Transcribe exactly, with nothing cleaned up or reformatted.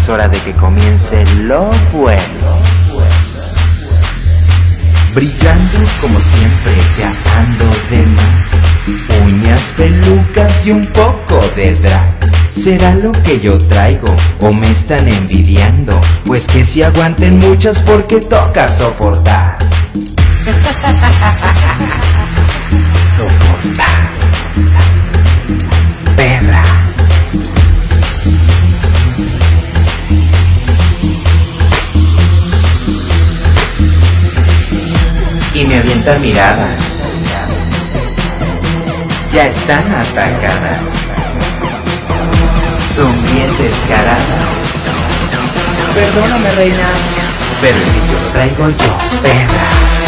Es hora de que comience lo bueno. Brillando como siempre, ya ando de más. Uñas, pelucas y un poco de drag. ¿Será lo que yo traigo o me están envidiando? Pues que si aguanten muchas porque toca soportar. Soportar. Perra. Y me avientan miradas. Ya están atacadas. Son bien descaradas. Perdóname, reina, pero el que yo traigo yo, perra.